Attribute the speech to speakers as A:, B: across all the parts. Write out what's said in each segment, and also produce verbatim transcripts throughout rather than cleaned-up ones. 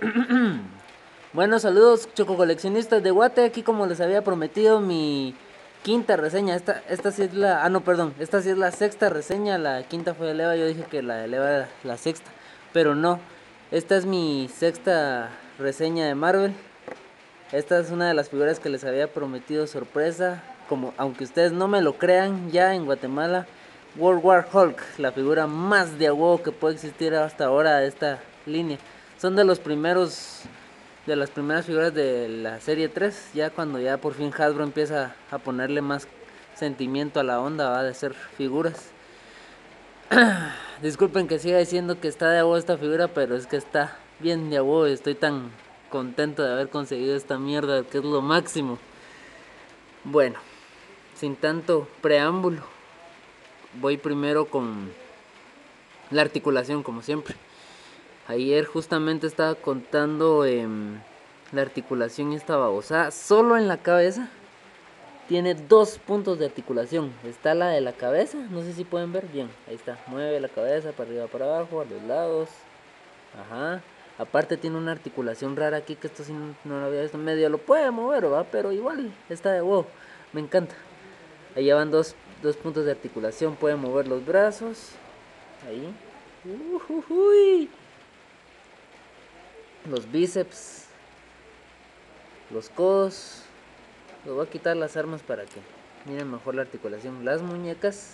A: Bueno, saludos choco coleccionistas de Guate. Aquí como les había prometido mi quinta reseña. Esta, esta sí es la... Ah, no, perdón. Esta sí es la sexta reseña. La quinta fue de Leva. Yo dije que la de Leva era la sexta. Pero no. Esta es mi sexta reseña de Marvel. Esta es una de las figuras que les había prometido sorpresa. Como, aunque ustedes no me lo crean, ya en Guatemala, World War Hulk, la figura más de a huevo que puede existir hasta ahora de esta línea. Son de los primeros, de las primeras figuras de la serie tres, ya cuando ya por fin Hasbro empieza a ponerle más sentimiento a la onda, va de hacer figuras. Disculpen que siga diciendo que está de a huevo esta figura, pero es que está bien de a huevo y estoy tan contento de haber conseguido esta mierda, que es lo máximo. Bueno, sin tanto preámbulo, voy primero con la articulación, como siempre. Ayer justamente estaba contando eh, la articulación y esta babosa. Solo en la cabeza tiene dos puntos de articulación. Está la de la cabeza, no sé si pueden ver bien. Ahí está, mueve la cabeza para arriba, para abajo, a los lados. Ajá. Aparte tiene una articulación rara aquí que esto sí no, no lo había visto. Medio lo puede mover, ¿va? Pero igual está de wow. Me encanta. Ahí van dos, dos puntos de articulación. Puede mover los brazos. Ahí. Ujujuy. Los bíceps. Los codos. Les voy a quitar las armas para que miren mejor la articulación. Las muñecas.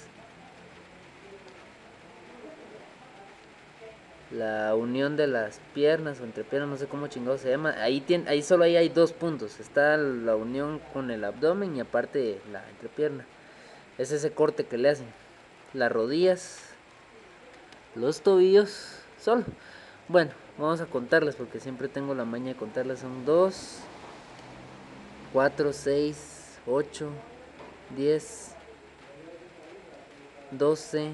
A: La unión de las piernas o entrepiernas, no sé cómo chingado se llama. Ahí, tiene, ahí solo ahí hay dos puntos. Está la unión con el abdomen y aparte la entrepierna. Es ese corte que le hacen. Las rodillas, los tobillos, solo. Bueno, vamos a contarlas porque siempre tengo la maña de contarlas. Son dos, cuatro, seis, ocho, diez, doce,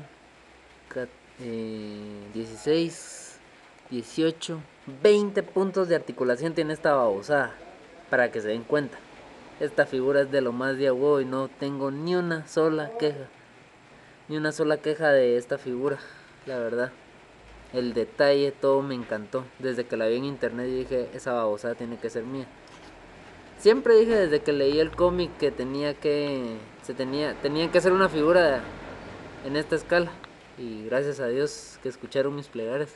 A: dieciséis, dieciocho, veinte puntos de articulación tiene esta babosada. Para que se den cuenta. Esta figura es de lo más de agua y no tengo ni una sola queja. Ni una sola queja de esta figura, la verdad. El detalle, todo me encantó. Desde que la vi en internet dije, esa babosada tiene que ser mía. Siempre dije desde que leí el cómic que tenía que se tenía tenía que hacer una figura en esta escala y gracias a Dios que escucharon mis plegarias.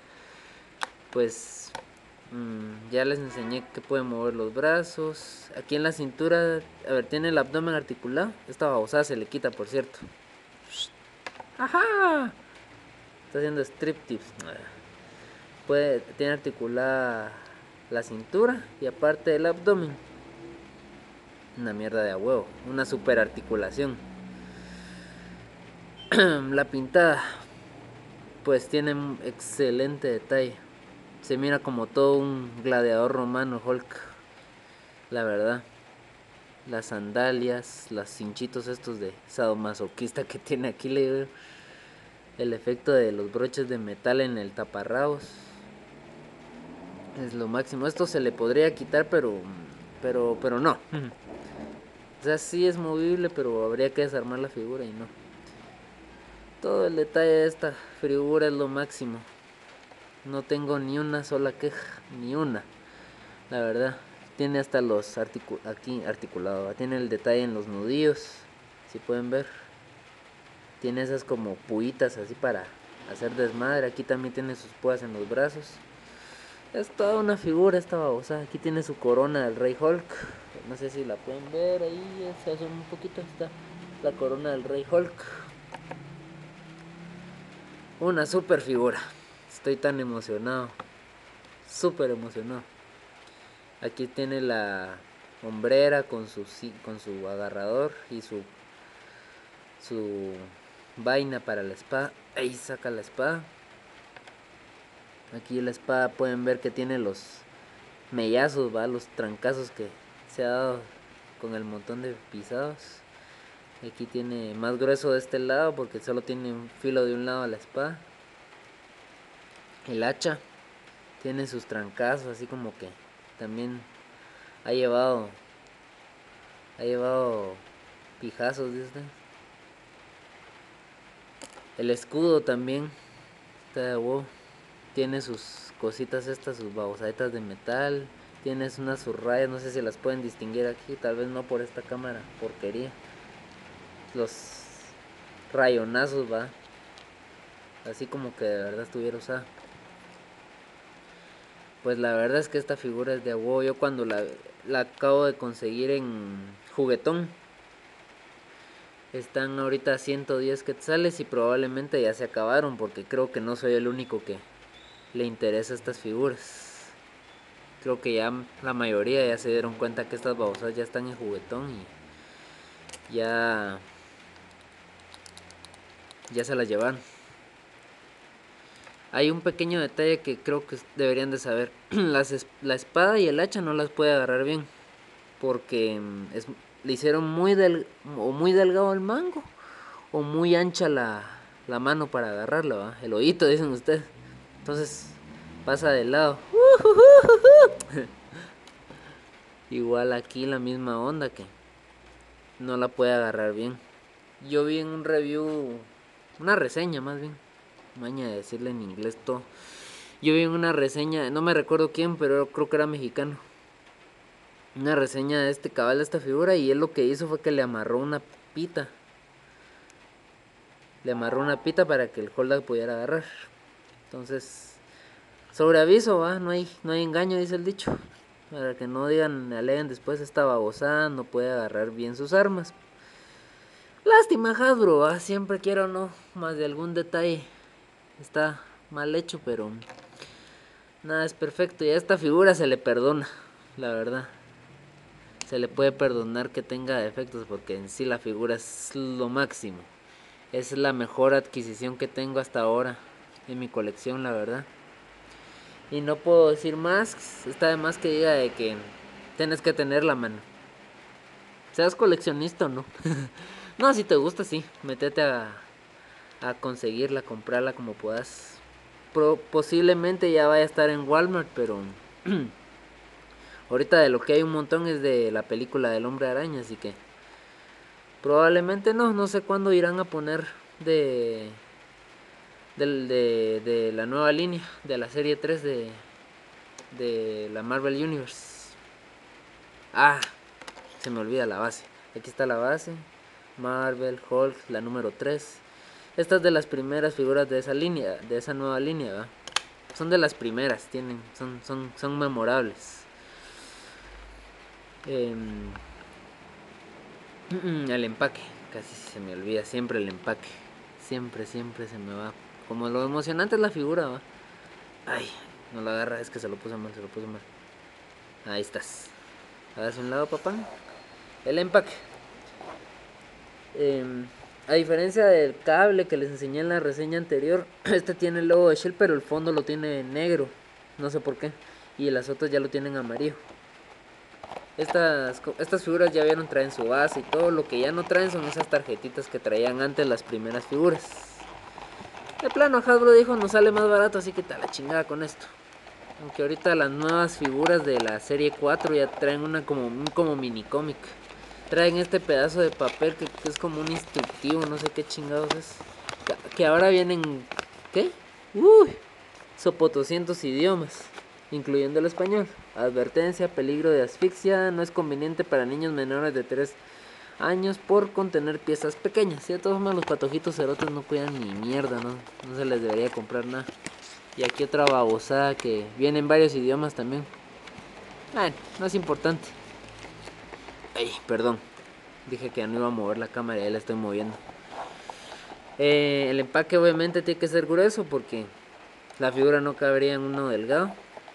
A: Pues mmm, ya les enseñé que pueden mover los brazos. Aquí en la cintura, a ver, tiene el abdomen articulado. Esta babosada se le quita, por cierto. Ajá. Está haciendo striptease. Puede, tiene articulada la cintura y aparte el abdomen. Una mierda de a huevo. Una super articulación. La pintada. Pues tiene un excelente detalle. Se mira como todo un gladiador romano Hulk. La verdad. Las sandalias, los cinchitos estos de sadomasoquista que tiene aquí. Le digo. El efecto de los broches de metal en el taparrabos. Es lo máximo. Esto se le podría quitar, pero. Pero. Pero no. O sea, sí es movible, pero habría que desarmar la figura y no. Todo el detalle de esta figura es lo máximo. No tengo ni una sola queja. Ni una. La verdad. Tiene hasta los articu aquí articulado. Tiene el detalle en los nudillos. Si pueden ver. Tiene esas como puitas así para hacer desmadre. Aquí también tiene sus púas en los brazos. Es toda una figura esta babosa. Aquí tiene su corona del Rey Hulk. No sé si la pueden ver ahí. Se hace un poquito. Está la corona del Rey Hulk. Una super figura. Estoy tan emocionado. Súper emocionado. Aquí tiene la hombrera con su, con su agarrador y su, su vaina para la espada. Ahí saca la espada. Aquí la espada pueden ver que tiene los mellazos, ¿va? Los trancazos que se ha dado con el montón de pisados. Aquí tiene más grueso de este lado porque solo tiene un filo de un lado a la espada. El hacha tiene sus trancazos, así como que también ha llevado ha llevado pijazos, ¿viste? El escudo también está de wow. Tiene sus cositas estas, sus babosaditas de metal. Tienes unas sus rayas, no sé si las pueden distinguir aquí, tal vez no por esta cámara, porquería. Los rayonazos, va. Así como que de verdad estuviera usada. Pues la verdad es que esta figura es de a huevo. Yo cuando la, la acabo de conseguir en juguetón, están ahorita a ciento diez quetzales y probablemente ya se acabaron, porque creo que no soy el único que le interesa estas figuras. Creo que ya la mayoría ya se dieron cuenta que estas babosadas ya están en juguetón y ya ya se las llevaron. Hay un pequeño detalle que creo que deberían de saber. Las, la espada y el hacha no las puede agarrar bien, porque es, le hicieron muy, del, o muy delgado el mango o muy ancha la, la mano para agarrarla, ¿va? El oído, dicen ustedes. Entonces pasa de lado. Igual aquí la misma onda, que no la puede agarrar bien. Yo vi en un review, una reseña más bien, maña de decirle en inglés todo. Yo vi en una reseña, no me recuerdo quién, pero creo que era mexicano, una reseña de este cabal de esta figura, y él lo que hizo fue que le amarró una pita. Le amarró una pita para que el holder pudiera agarrar. Entonces, sobre aviso, va, no hay, no hay engaño, dice el dicho. Para que no digan, aleguen después, esta babosada no puede agarrar bien sus armas. Lástima Hasbro, ¿va? Siempre quiero, no, más de algún detalle está mal hecho, pero nada es perfecto. Y a esta figura se le perdona, la verdad. Se le puede perdonar que tenga defectos, porque en sí la figura es lo máximo. Es la mejor adquisición que tengo hasta ahora en mi colección, la verdad. Y no puedo decir más. Está de más que diga de que tienes que tenerla, mano. Seas coleccionista o no. No, si te gusta, sí. Métete a, a conseguirla, comprarla como puedas. Pro, posiblemente ya vaya a estar en Walmart, pero ahorita de lo que hay un montón es de la película del Hombre Araña, así que probablemente no. No sé cuándo irán a poner de, de, de, de la nueva línea, de la serie tres de, de la Marvel Universe. Ah, se me olvida la base. Aquí está la base. Marvel, Hulk, la número tres. Esta es de las primeras figuras de esa línea, de esa nueva línea, ¿va? Son de las primeras, tienen, son, son, son memorables. Eh, el empaque, casi se me olvida, siempre el empaque. Siempre, siempre se me va. Como lo emocionante es la figura, ¿va? Ay, no la agarra, es que se lo puse mal, se lo puse mal. Ahí estás. A ver, un lado, papá. El empaque. Eh, a diferencia del cable que les enseñé en la reseña anterior, este tiene el logo de Shell, pero el fondo lo tiene negro. No sé por qué. Y las otras ya lo tienen amarillo. Estas, estas figuras ya vieron, traen su base y todo. Lo que ya no traen son esas tarjetitas que traían antes las primeras figuras. De plano, Hasbro dijo, nos sale más barato, así que te la chingada con esto. Aunque ahorita las nuevas figuras de la serie cuatro ya traen una como, un como mini cómic. Traen este pedazo de papel que, que es como un instructivo, no sé qué chingados es. Que ahora vienen, ¿qué? Uy, sopotoscientos idiomas, incluyendo el español. Advertencia, peligro de asfixia, no es conveniente para niños menores de tres años por contener piezas pequeñas. Y de todos modos los patojitos cerotes no cuidan ni mierda, ¿no? No se les debería comprar nada. Y aquí otra babosada que viene en varios idiomas también. Bueno, no es importante. Ay, perdón. Dije que ya no iba a mover la cámara y ya la estoy moviendo. Eh, el empaque obviamente tiene que ser grueso porque la figura no cabería en uno delgado.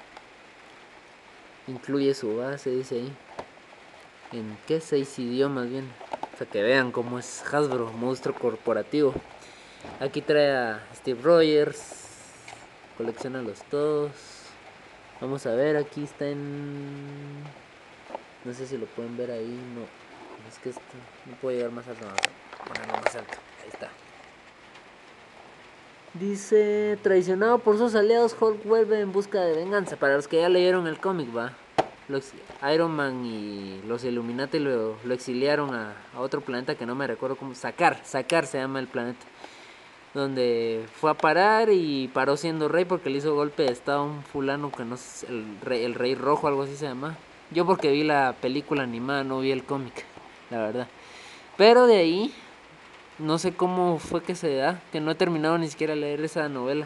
A: Incluye su base, dice ahí. ¿En qué seis idiomas viene? O sea, que vean cómo es Hasbro, monstruo corporativo. Aquí trae a Steve Rogers. Colecciónalos todos. Vamos a ver, aquí está en... No sé si lo pueden ver ahí, no. Es que esto no puedo llegar más alto. Ponerlo más alto, ahí está. Dice, traicionado por sus aliados, Hulk vuelve en busca de venganza. Para los que ya leyeron el cómic, va. Los, Iron Man y los Illuminati lo, lo exiliaron a, a otro planeta que no me recuerdo cómo. Sacar, Sacar se llama el planeta. donde fue a parar y paró siendo rey porque le hizo golpe de estado a un fulano que no sé, el rey, el rey rojo, algo así se llama. Yo porque vi la película animada, no vi el cómic, la verdad. Pero de ahí, no sé cómo fue que se da, que no he terminado ni siquiera de leer esa novela.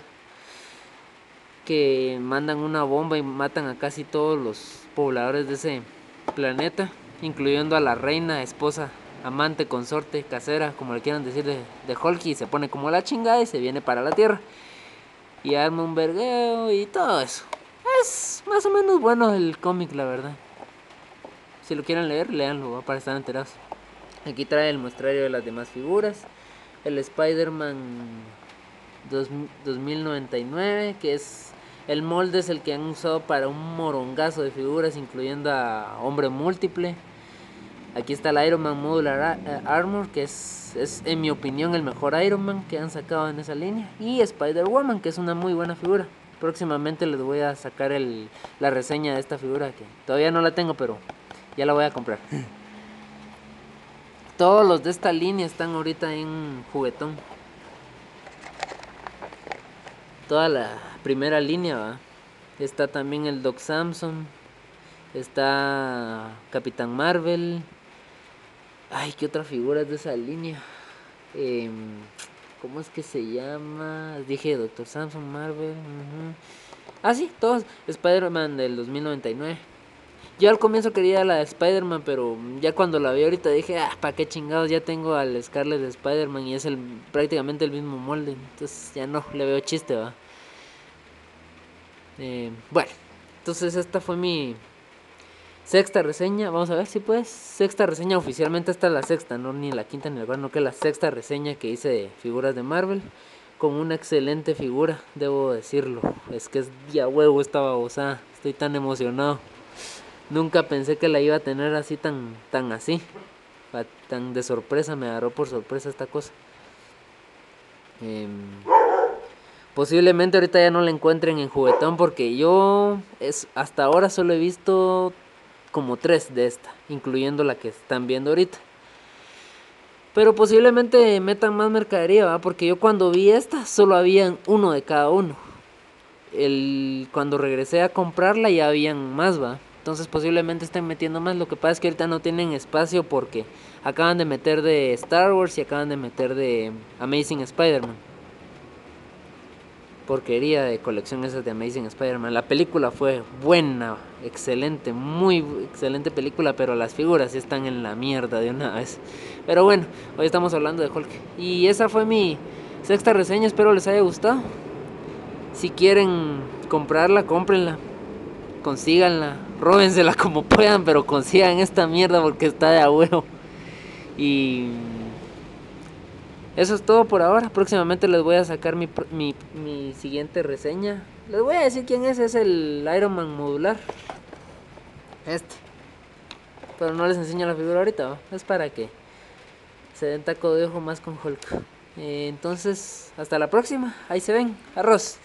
A: Que mandan una bomba y matan a casi todos los pobladores de ese planeta, incluyendo a la reina, esposa, amante, consorte, casera, como le quieran decir, de, de Hulk, y se pone como la chingada y se viene para la Tierra. Y arma un vergueo y todo eso. Es más o menos bueno el cómic, la verdad. Si lo quieren leer, léanlo para estar enterados. Aquí trae el muestrario de las demás figuras. El Spider-Man dos mil noventa y nueve, que es... El molde es el que han usado para un morongazo de figuras, incluyendo a Hombre Múltiple. Aquí está el Iron Man Modular Armor, que es, es en mi opinión el mejor Iron Man que han sacado en esa línea. Y Spider-Woman, que es una muy buena figura. Próximamente les voy a sacar el, la reseña de esta figura, que todavía no la tengo, pero ya la voy a comprar. Todos los de esta línea están ahorita en juguetón. Toda la primera línea, ¿va? Está también el Doc Samson. Está Capitán Marvel. Ay, ¿qué otra figura es de esa línea? Eh, ¿Cómo es que se llama? Dije Doctor Samson, Marvel. Uh-huh. Ah, sí, todos. Spider-Man del dos mil noventa y nueve. Yo al comienzo quería la de Spider-Man, pero ya cuando la vi ahorita dije, ah, ¿para qué chingados? Ya tengo al Scarlet de Spider-Man y es el, prácticamente el mismo molde. Entonces ya no, le veo chiste, va. Eh, bueno, entonces esta fue mi sexta reseña. Vamos a ver si pues. Sexta reseña oficialmente, esta es la sexta, no ni la quinta ni la cuarta, no, que es la sexta reseña que hice de figuras de Marvel. Con una excelente figura, debo decirlo. Es que es día huevo esta babosada. Estoy tan emocionado. Nunca pensé que la iba a tener así tan, tan así. Tan de sorpresa, me agarró por sorpresa esta cosa. Eh, posiblemente ahorita ya no la encuentren en juguetón porque yo es, hasta ahora solo he visto como tres de esta, incluyendo la que están viendo ahorita. Pero posiblemente metan más mercadería, ¿va? Porque yo cuando vi esta solo habían uno de cada uno. El, cuando regresé a comprarla ya habían más, ¿va? Entonces posiblemente estén metiendo más. Lo que pasa es que ahorita no tienen espacio porque acaban de meter de Star Wars y acaban de meter de Amazing Spider-Man. Porquería de colección esas de Amazing Spider-Man. La película fue buena, excelente, muy excelente película, pero las figuras sí están en la mierda de una vez. Pero bueno, hoy estamos hablando de Hulk. Y esa fue mi sexta reseña, espero les haya gustado. Si quieren comprarla, cómprenla. Consíganla, róbensela como puedan, pero consigan esta mierda porque está de a huevo. Y eso es todo por ahora. Próximamente les voy a sacar mi, mi, mi siguiente reseña. Les voy a decir quién es. Es el Iron Man modular. Este. Pero no les enseño la figura ahorita, ¿no? Es para que se den taco de ojo más con Hulk. Eh, entonces, hasta la próxima. Ahí se ven. Arroz.